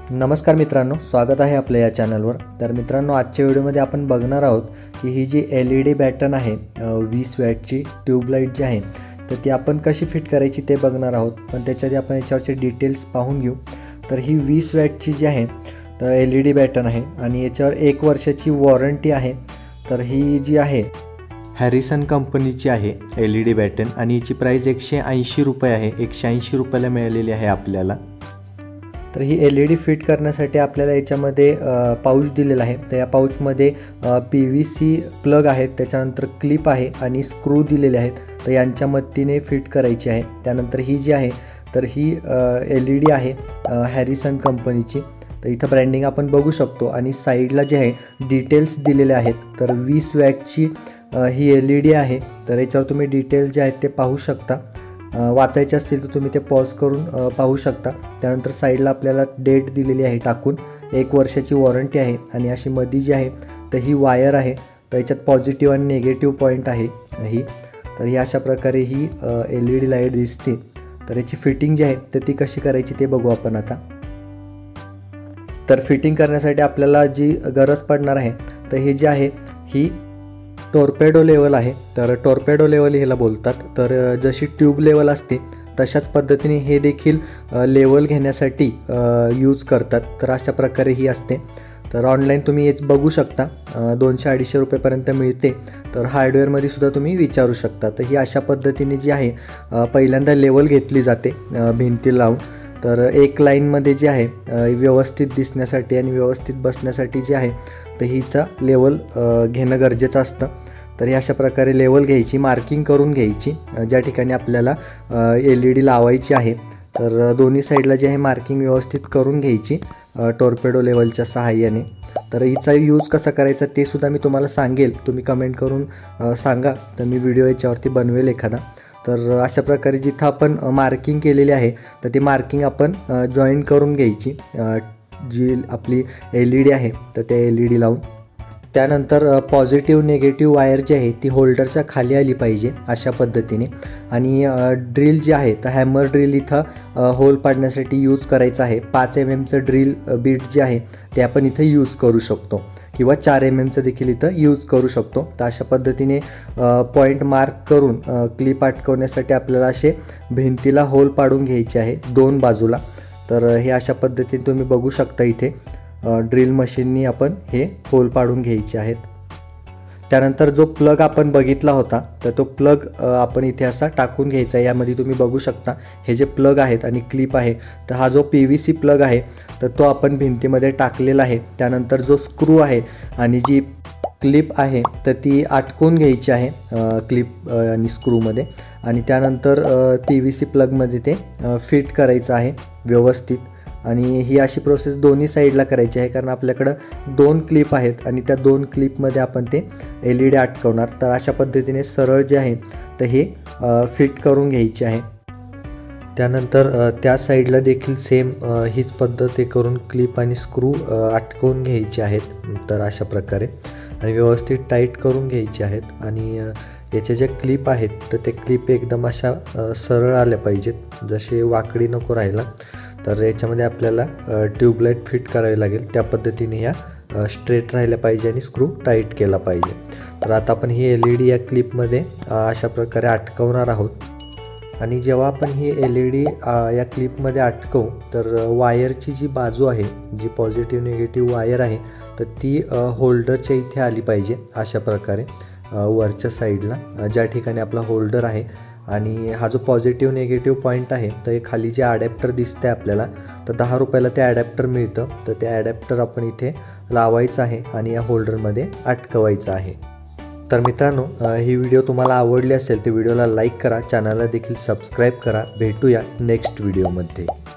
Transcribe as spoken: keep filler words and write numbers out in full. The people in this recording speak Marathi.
नमस्कार मित्रांनो, स्वागत आहे आपल्या या चॅनलवर। तर मित्रांनो, आजच्या व्हिडिओमध्ये आपण बघणार आहोत की ही जी एल ई डी बॅटन आहे वीस वॅटची ट्यूबलाईट जी आहे तर ती आपण कशी फिट करायची ते बघणार आहोत। पण त्याच्या आधी आपण याच्यावरचे डिटेल्स पाहून घेऊ। तर ही वीस वॅटची जी आहे तर एल ई डी बॅटन आहे आणि याच्यावर एक वर्षाची वॉरंटी आहे। तर ही जी आहे हॅरिसन कंपनीची आहे एल ई डी बॅटन आणि याची प्राइस एकशे ऐंशी रुपये आहे। एकशे ऐंशी रुपयाला मिळालेली आहे आपल्याला। तर ही एल ई डी फिट करण्यासाठी आपल्याला याच्यामध्ये पाऊच दिलेला आहे। तर या पाऊचमध्ये पी व्ही सी प्लग आहेत, त्याच्यानंतर क्लिप आहे आणि स्क्रू दिलेले आहेत। तर यांच्या मदतीने फिट करायची आहे। त्यानंतर ही जी आहे तर ही एल ई डी आहे हॅरिसन कंपनीची। तर इथं ब्रँडिंग आपण बघू शकतो आणि साईडला जे आहे डिटेल्स दिलेले आहेत। तर वीस वॅटची ही एल ई डी आहे। तर याच्यावर तुम्ही डिटेल्स जे आहेत ते पाहू शकता। वाचायचे असतील तर तुम्ही ते पॉज करून पाहू शकता। त्यानंतर साईडला आपल्याला डेट दिलेली आहे टाकून, एक वर्षाची वॉरंटी आहे आणि अशी मध्ये जी आहे तर ही वायर आहे। तर याच्यात पॉझिटिव्ह आणि निगेटिव्ह पॉईंट आहे ही। तर ही अशा प्रकारे ही एल ई डी लाईट दिसते। तर याची फिटिंग जी आहे तर ती कशी करायची ते बघू आपण आता। तर फिटिंग करण्यासाठी आपल्याला जी गरज पडणार आहे तर हे जे आहे ही टॉर्पेडो लेवल आहे। तर टॉर्पेडो लेवल ह्याला बोलतात। तर जशी ट्यूब लेवल असते तशाच पद्धतीने हे देखील लेवल घेण्यासाठी यूज करतात। तर अशा प्रकारे ही असते। तर ऑनलाईन तुम्ही हे बघू शकता, दोनशे अडीचशे रुपयेपर्यंत मिळते। तर हार्डवेअरमध्ये सुद्धा तुम्ही विचारू शकता। तर ही अशा पद्धतीने जी आहे पहिल्यांदा लेवल घेतली जाते भिंतीला लावून। तर एक लाईनमध्ये जे आहे व्यवस्थित दिसण्यासाठी आणि व्यवस्थित बसण्यासाठी जे आहे तर हिचा लेवल घेणं गरजेचं असतं। तर ही अशा प्रकारे लेवल घ्यायची, मार्किंग करून घ्यायची ज्या ठिकाणी आपल्याला एल ई डी लावायची आहे। तर दोन्ही साईडला जे आहे मार्किंग व्यवस्थित करून घ्यायची टॉर्पेडो लेवलच्या सहाय्याने। तर हिचा यूज कसा करायचा ते सुद्धा मी तुम्हाला सांगेल, तुम्ही कमेंट करून सांगा तर मी व्हिडिओ याच्यावरती बनवेल एखादा। तर अशा प्रकारे जिथं आपण मार्किंग केलेली आहे तर ती मार्किंग आपण जॉईन करून घ्यायची जी आपली एल ई डी आहे तर त्या एल ई डी लावून। त्यानंतर पॉझिटिव्ह निगेटिव्ह वायर जी आहे ती होल्डरच्या खाली आली पाहिजे अशा पद्धतीने। आणि ड्रिल जी आहे तर हॅमर ड्रिल इथं होल पाडण्यासाठी यूज करायचं आहे। पाच एम एमचं ड्रिल बीट जे आहे ते आपण इथं यूज करू शकतो किंवा चार एम एमचं देखील इथं यूज करू शकतो। तर अशा पद्धतीने पॉईंट मार्क करून क्लिप अटकवण्यासाठी आपल्याला असे भिंतीला होल पाडून घ्यायचे आहे दोन बाजूला। तर हे अशा पद्धतीने तुम्ही बघू शकता, इथे ड्रिल मशीननी आपण हे होल पाडून घ्यायचे आहेत। त्यानंतर जो प्लग आपण बघितला होता तर तो प्लग आपण इथे असा टाकून घ्यायचा आहे। यामध्ये तुम्ही बघू शकता हे जे प्लग आहेत आणि क्लिप आहे तर हा जो पी व्ही सी प्लग आहे तर तो आपण भिंतीमध्ये टाकलेला आहे। त्यानंतर जो स्क्रू आहे आणि जी क्लिप आहे तर ती अटकून घ्यायची आहे क्लिप आणि स्क्रूमध्ये आणि त्यानंतर पी व्ही सी प्लगमध्ये ते फिट करायचं आहे व्यवस्थित। आणि ही अशी प्रोसेस दोन्ही साईडला करायची आहे कारण आपल्याकडं दोन क्लिप आहेत आणि त्या दोन क्लिपमध्ये आपण ते एल ई डी अटकवणार। तर अशा पद्धतीने सरळ जे आहे तर हे फिट करून घ्यायचे आहे। त्यानंतर त्या साईडला देखील सेम हीच पद्धत हे करून क्लिप आणि स्क्रू अटकवून घ्यायचे आहेत। तर अशा प्रकारे आणि व्यवस्थित टाईट करून घ्यायचे आहेत। आणि याचे जे क्लिप आहेत तर ते क्लिप एकदम अशा सरळ आल्या पाहिजेत, जसे वाकडी नको राहायला। तर याच्यामध्ये आपल्याला ट्यूबलाईट फिट करावी लागेल, त्या पद्धतीने ह्या स्ट्रेट राहिल्या पाहिजे आणि स्क्रू टाईट केला पाहिजे। तर आता आपण ही एल ई डी या क्लिपमध्ये अशा प्रकारे अटकवणार आहोत। आणि जेव्हा आपण ही एल ई डी या क्लिपमध्ये अटकवू तर वायरची जी बाजू आहे, जी पॉझिटिव्ह निगेटिव्ह वायर आहे तर ती होल्डरच्या इथे आली पाहिजे अशा प्रकारे वरच्या साईडला ज्या ठिकाणी आपला होल्डर आहे। आणि हा जो पॉझिटिव्ह निगेटिव्ह पॉईंट आहे तर हे खाली जे ॲडॅप्टर दिसतं आहे आपल्याला तर दहा रुपयाला ते ॲडॅप्टर मिळतं। तर ते ॲडॅप्टर आपण इथे लावायचं आहे आणि या होल्डरमध्ये अटकवायचं आहे। तर मित्रांनो, ही व्हिडिओ तुम्हाला आवडली असेल तर व्हिडिओला लाईक करा, चॅनलला देखील सबस्क्राईब करा। भेटूया नेक्स्ट व्हिडिओमध्ये।